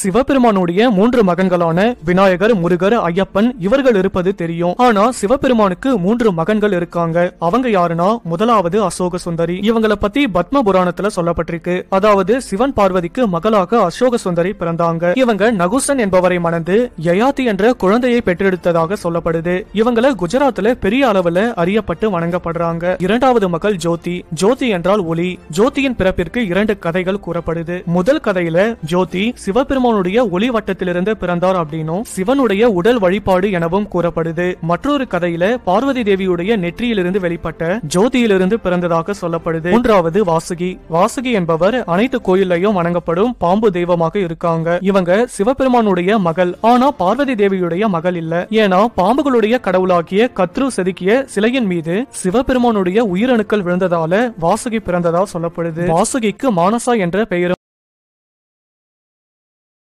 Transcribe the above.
சிவபெருமானுடைய 3 மகன்களான விநாயகர், முருகர், ஐயப்பன் இவர்கள் இருப்பது தெரியும். ஆனா சிவபெருமானுக்கு 3 மகன்கள் இருக்காங்க. அவங்க யாருன்னா, முதலாவது அசோக சுந்தரி. இவங்கள பத்தி பத்ம புராணத்துல சொல்லப்பட்டிருக்கு. அதாவது சிவன் பார்வதிக்கு மகளாக அசோக சுந்தரி பிறந்தாங்க. இவங்க நகுசன் என்பவரை மணந்து யயாதி என்ற குழந்தையை பெற்றெடுத்ததாக சொல்லப்படுது. இவங்கள குஜராத்ல பெரிய அளவுல அறியப்பட்டு வணங்கப்படுறாங்க. இரண்டாவது மகள் ஜோதி. ஜோதி என்றால் ஒளி. ஜோதியின் பிறப்பிற்கு 2 கதைகள் கூறப்படுது. முதல் கதையில ஜோதி சிவபெருமானுடைய ஒளி வட்டத்திலிருந்து பிறந்தார் அப்படின்னும் சிவனுடைய உடல் வழிபாடு எனவும் கூறப்படுது. மற்றொரு கதையில பார்வதி தேவியுடைய நெற்றியிலிருந்து வெளிப்பட்ட ஜோதியிலிருந்து பிறந்ததாக சொல்லப்படுது. மூன்றாவது வாசுகி. வாசுகி என்பவர் அனைத்து கோயிலையும் வணங்கப்படும் பாம்பு தெய்வமாக இருக்காங்க. இவங்க சிவபெருமானுடைய மகள். ஆனா பார்வதி தேவியுடைய மகள் இல்ல. ஏன்னா பாம்புகளுடைய கடவுளாகிய கத்ரு செதுக்கிய சிலையின் மீது சிவபெருமானுடைய உயிரணுக்கள் விழுந்ததால வாசுகி பிறந்ததா சொல்லப்படுது. வாசுகிக்கு மானசா என்ற பெயரும்